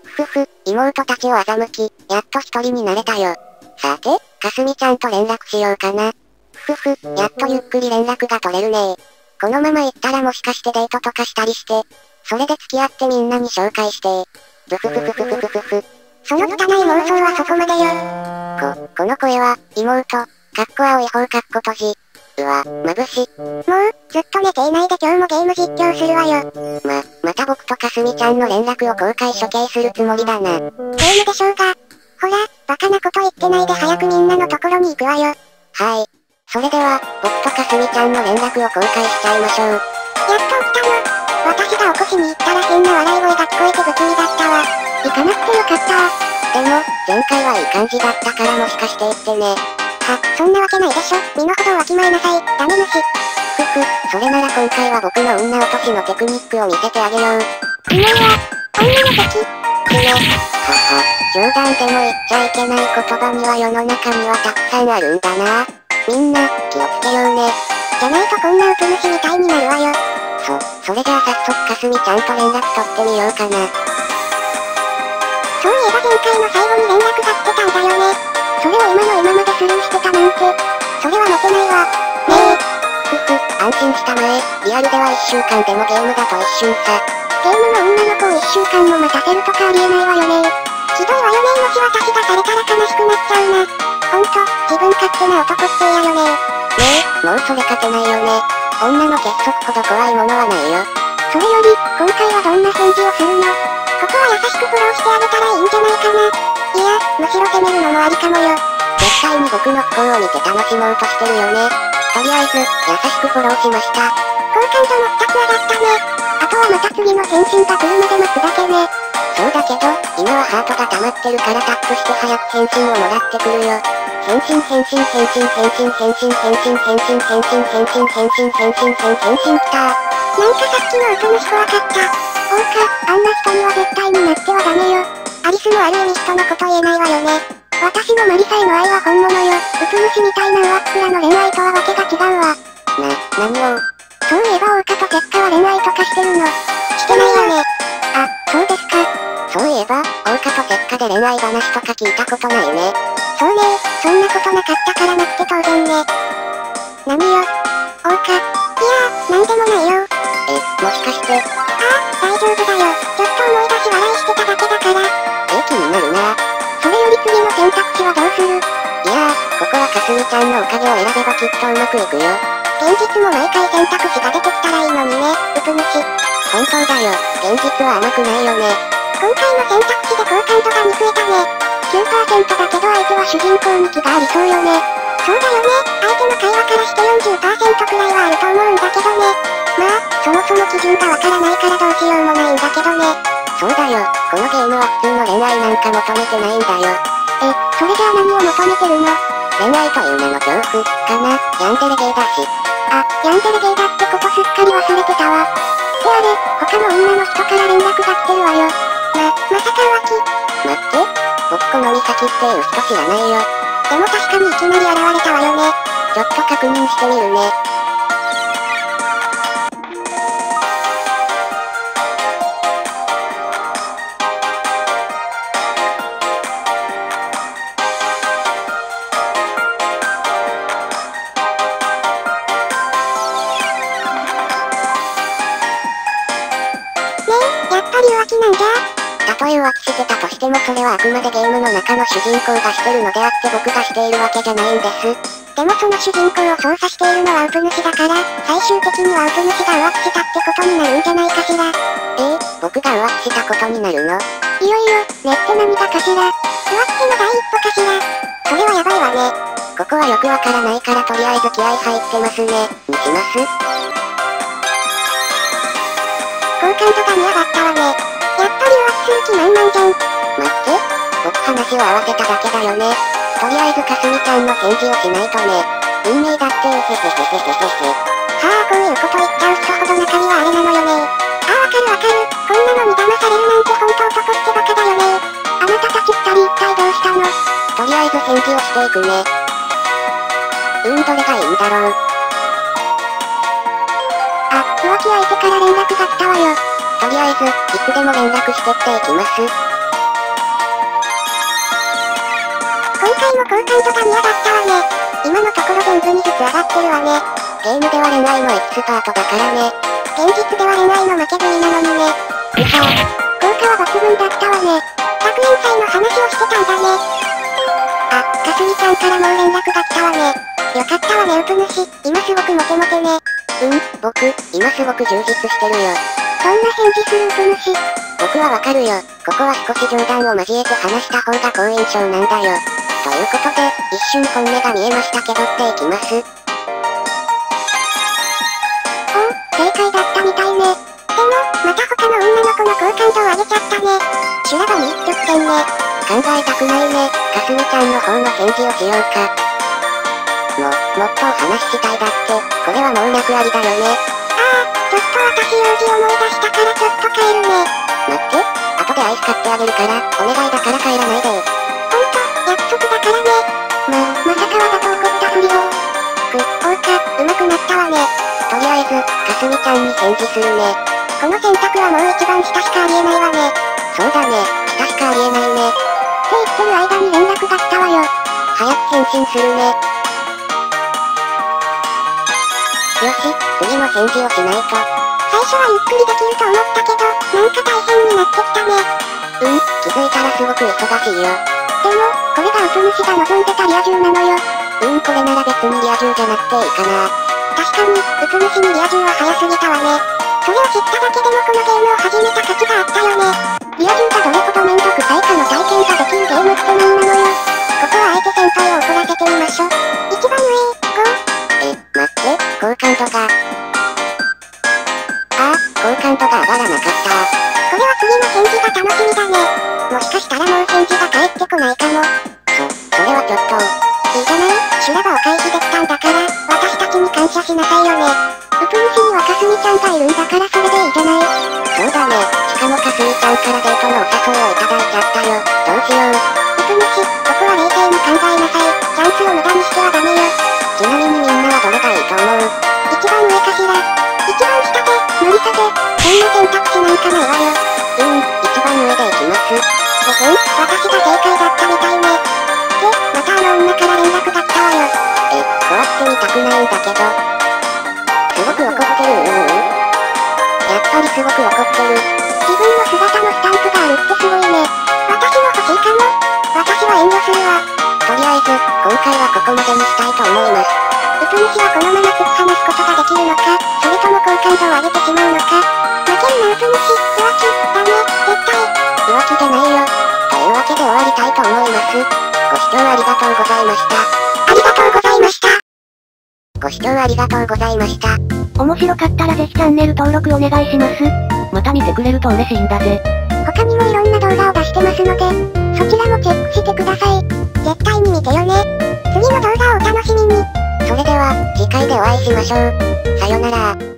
ふふ、妹たちを欺き、やっと一人になれたよ。さて、かすみちゃんと連絡しようかな。ふふ、やっとゆっくり連絡が取れるね。このまま行ったらもしかしてデートとかしたりして、それで付き合ってみんなに紹介して。ブフフフフフフフフ。 その汚い妄想はそこまでよ。 この声は、妹、かっこ青い方かっこ閉じ。うわ、眩し。 もう、ずっと寝ていないで今日もゲーム実況するわよ。 また僕とかすみちゃんの連絡を公開処刑するつもりだな。 ゲームでしょうが。ほら、バカなこと言ってないで早くみんなのところに行くわよ。 はい。それでは、僕とかすみちゃんの連絡を公開しちゃいましょう。 やっと起きたの。私が起こしに行ったら変な笑い声が聞こえて不気味だったわ。行かなくてよかった。 でも、前回はいい感じだったからもしかして言ってね。 そんなわけないでしょ。身の程をわきまえなさい、ダメ虫。 ふふ、それなら今回は僕の女落としのテクニックを見せてあげよう。 キモいわ。女の敵。 はは、冗談でも言っちゃいけない言葉には世の中にはたくさんあるんだな。みんな、気をつけようね。 じゃないとこんなウプ虫みたいになるわよ。 それじゃあ早速かすみちゃんと連絡取ってみようかな。 そういえば前回の最後に連絡が来てたんだよね。それを今の今までスルーしてたなんて。それはモテないわ。ねえ。 ふふ、安心したまえ。リアルでは1週間でもゲームだと一瞬さ。 ゲームの女の子を1週間も待たせるとかありえないわよね。ひどいわよね。もし私がされたら悲しくなっちゃうな。ほんと、自分勝手な男って嫌よね。 ねえ、もうそれ勝てないよね。女の結束ほど怖いものはないよ。 それより、今回はどんな返事をするの？ここは優しくフォローしてあげたらいいんじゃないかな。いや、むしろ責めるのもありかもよ。 絶対に僕の不幸を見て楽しもうとしてるよね。とりあえず、優しくフォローしました。 好感度も2つ上がったね。あとはまた次の返信が来るまで待つだけね。 そうだけど、今はハートが溜まってるからタップして早く返信をもらってくるよ。返信返信返信返信返信返信返信返信返信返信返信返信きた。 なんかさっきのウプ虫怖かった。おうか、あんな人には絶対になってはダメよ。アリスもある意味人のこと言えないわよね。私のマリサへの愛は本物よ。ウプ虫みたいな上っ面の恋愛とはわけが違うわ。 何を？ そういえばオオカとセッカは恋愛とかしてるの？してないわね。あ、そうですか。 そういえば、オオカとセッカで恋愛話とか聞いたことないね。 そうね、そんなことなかったからなくて当然ね。何よ。オオカ。いやー、なんでもないよ。 もしかして。 大丈夫だよ。ちょっと思い出し笑いしてただけだから。 気になるな。 それより次の選択肢はどうする？ いやー、ここはかすみちゃんのおかげを選べばきっとうまくいくよ。 現実も毎回選択肢が出てきたらいいのにね、ウプ虫。 本当だよ、現実は甘くないよね。 今回の選択肢で好感度が見増えたね。9% だけど相手は主人公に気がありそうよね。そうだよね、相手の会話からして40% くらいはあると思うんだけどね。まあ、そもそも基準がわからないからどうしようもないんだけどね。 そうだよ、このゲームは普通の恋愛なんか求めてないんだよ。 それじゃあ何を求めてるの？ 恋愛と夢の恐怖、かな、ヤンデレゲーだし。 ヤンデレゲーだってことすっかり忘れてたわ。ってあれ、他の女の人から連絡が来てるわよ。まさか浮気？ 待って、僕この美咲っていう人知らないよ。 でも確かにいきなり現れたわよね。 ちょっと確認してみるね。 やっぱり浮気なんじゃ？ たとえ浮気してたとしてもそれはあくまでゲームの中の主人公がしてるのであって僕がしているわけじゃないんです。 でもその主人公を操作しているのはウプ主だから、最終的にはウプ主が浮気したってことになるんじゃないかしら。 僕が浮気したことになるの？ いよいよ、ねって何がかしら。浮気の第一歩かしら。それはやばいわね。 ここはよくわからないからとりあえず気合入ってますね、にします。 好感度が見上がったわね。やっぱり浮気する気満々じゃん。 待って、僕話を合わせただけだよね。とりあえずかすみちゃんの返事をしないとね。運命だってへへへへへへへ。 はあ、こういうこと言っちゃう人ほど中身はあれなのよね。わかる。こんなのに騙されるなんてほんと男ってバカだよね。あなたたち二人一体どうしたの？ とりあえず返事をしていくね。どれがいいんだろう。 浮気相手から連絡が来たわよ。 とりあえず、いつでも連絡してっていきます。 今回も好感度が見上がったわね。今のところ全部にずつ上がってるわね。 ゲームでは恋愛のエキスパートだからね。 現実では恋愛の負け組なのにね。 うさー。 効果は抜群だったわね。学園祭の話をしてたんだね。あ、かすみちゃんからもう連絡が来たわね。よかったわねウプ主、今すごくモテモテね。 僕、今すごく充実してるよ。 どんな返事するウプ主。 僕はわかるよ。ここは少し冗談を交えて話した方が好印象なんだよ。ということで、一瞬本音が見えましたけどっていきます。 おお、正解だったみたいね。でも、また他の女の子の好感度を上げちゃったね。修羅場に一直線ね。 考えたくないね。かすみちゃんの方の返事をしようか。もっとお話ししたいだって、これはもう脈ありだよね。 ああ、ちょっと私用事思い出したからちょっと帰るね。 待って、後でアイス買ってあげるから、お願いだから帰らないで。 ほんと、約束だからね。まさかわざと怒ったふりを。 おうか、上手くなったわね。とりあえず、かすみちゃんに返事するね。 この選択はもう一番下しかありえないわね。 そうだね、下しかありえないね。 って言ってる間に連絡が来たわよ。 早く返信するね。よし、次の返事をしないと。 最初はゆっくりできると思ったけど、なんか大変になってきたね。 気づいたらすごく忙しいよ。 でも、これがウプ主が望んでたリア充なのよ。 これなら別にリア充じゃなくていいかな。 確かに、ウプ主にリア充は早すぎたわね。それを知っただけでもこのゲームを始めた価値があったよね。リア充がどれほどめんどくさいかの体験ができるゲームってなんなのよ。ここはあえて先輩を怒らせてみましょ。一番上、5。 待って、好感度が。好感度が上がらなかった。 これは次の返事が楽しみだね。もしかしたらもう返事が返ってこないかも。 それはちょっと。 いいじゃない、修羅場を回避できたんだから、私たちに感謝しなさいよね。ウプ主にはかすみちゃんがいるんだからそれでいいじゃない。 そうだね、しかもかすみちゃんからデートのお誘いをいただいちゃったよ。どうしよう。 ウプ主、ここは冷静に考えなさい。チャンスを無駄にしてはダメよ。 ちなみにみんなはどれがいいと思う？ 一番上かしら。一番下で、無理さで、そんな選択肢なんかないわよ。 一番上でいきます。 私が正解だったみたいね。で、またあの女から連絡が来たわよ。 怖くて見たくないんだけど。すごく怒ってる。やっぱりすごく怒ってる。 自分の姿のスタンプがあるってすごいね。私も欲しいかも。私は遠慮するわ。 とりあえず、今回はここまでにしたいと思います。 ウプ主はこのまま突き放すことができるのか、それとも好感度を上げてしまうのか。負けるなウプ主、浮気、ダメ、絶対。 浮気じゃないよ。というわけで終わりたいと思います。ご視聴ありがとうございました。 ありがとうございました。 ご視聴ありがとうございました。 面白かったらぜひチャンネル登録お願いします。また見てくれると嬉しいんだぜ。 他にもいろんな動画を出してますので、そちらもチェックしてください。絶対に見てよね。次の動画をお楽しみに。 それでは、次回でお会いしましょう。さよなら。